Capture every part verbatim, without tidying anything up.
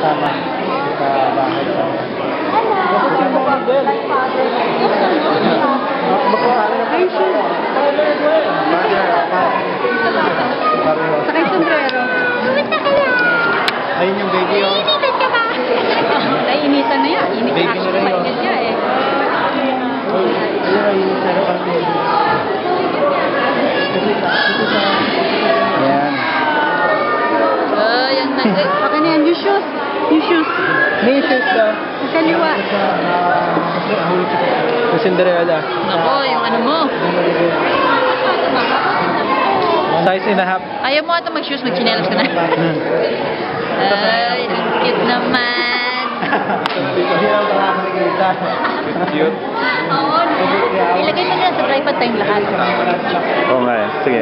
kasama sa bahay sa... Kasama ko ang girl. Ay, shoes. Sakay sombrero. Ayun yung baby oh. Initan ka ba? Nainitan na yan. Init Baby actually na rin, magnet niya eh. Ayan. Oh, yan na. Akin na yan. Yung shoes. Yung shoes. May shoes daw. Sa kaliwa. Sa Cinderella. Nako, yung ano mo. Size and a half. Ayaw mo ata mag-shoes, mag-chinelas ka na. Ay, ang cute naman. Cute. Oo. Ilagay mo na sa tripod tayong lahat. Oo nga eh. Sige.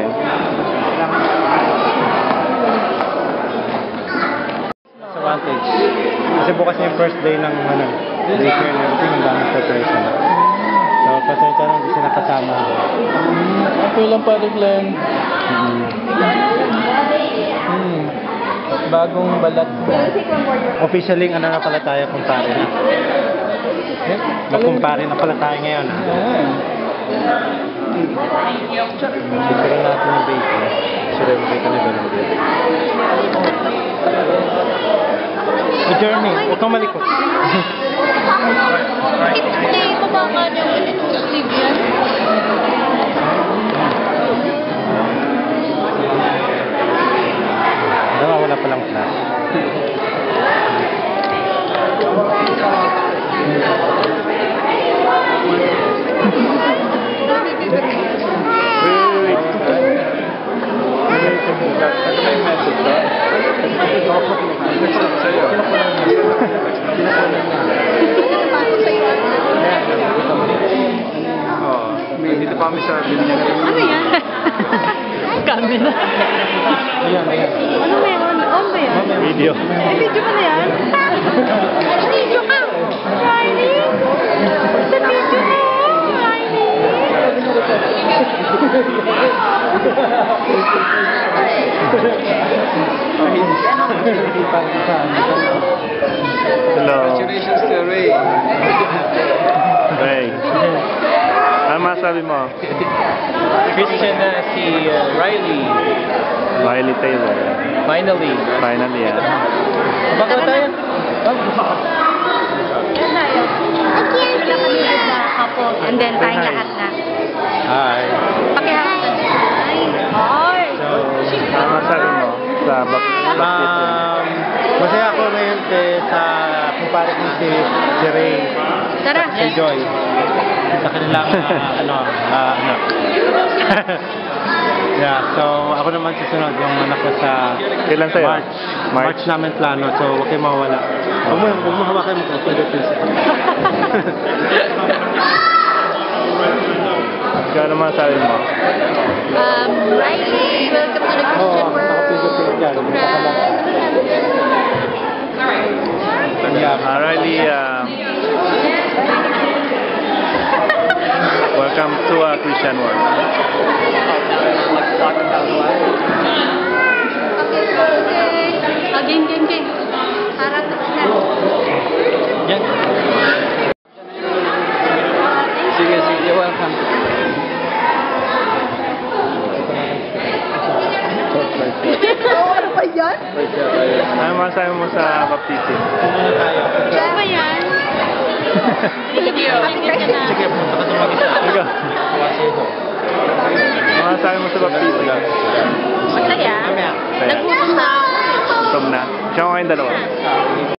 Sa Vantage. Kasi bukas yung first day ng ano, daycare and everything. Ang daming preparation. So, pasensya lang, hindi sila kasama. Okay lang pa rin, Glenn. Mm. Hmm. Bagong balat. Officially, ano na pala tayo, kumpare na. Magkumpare na pala tayo ngayon. Picture natin yung baby. Sure, makita na ba ng baby? A journey. Huwag kang malikot. Hindi, mabaka niya. Sleeve yan. Diba, wala palang class. Dito pa kami sa binigyan natin. Ano yan? Kami na. Ayan, ayan. Ano ba yan? On ba yan? Video. Ay, video ka na yan? Video ka! Riley! Sa video mo! Riley! Hello. Congratulations to Ray. Ray. Ano masabi mo? Christian na si uh, Riley. Riley Taylor. Finally. Finally, yeah. Baka tayo? And then tayong lahat na. Hi. Pakihapon. Ay! Ay! So, ano masabi mo sa baptism? Um, masaya ako ngayon eh, sa kumpare ko si, si Ray. Tara! Si Joy. Sa kanilang uh, ano, uh, anak. Yeah, so ako naman susunod yung anak ko sa Kailan sa'yo? March. March. March namin plano, so huwag kayo mawala. Huwag mo, huwag mo hawakan mo ko. Kaya naman sabi mo? Um, Riley, welcome to the Christian world. Congrats. Yeah, uh, Riley, uh, welcome to a Christian world. Okay, okay. Game, game, game. Harap na sila. Yan. Sige, sige, welcome. Ano ba yan? Ano masabi mo sa baptism? Ano ba yan? Sige, Sige, punta ka sa mag-isa. Sige. Ano masabi mo sa baptism? Masaya. Nagpupunta. Tom na. Siya ko kayong dalawa.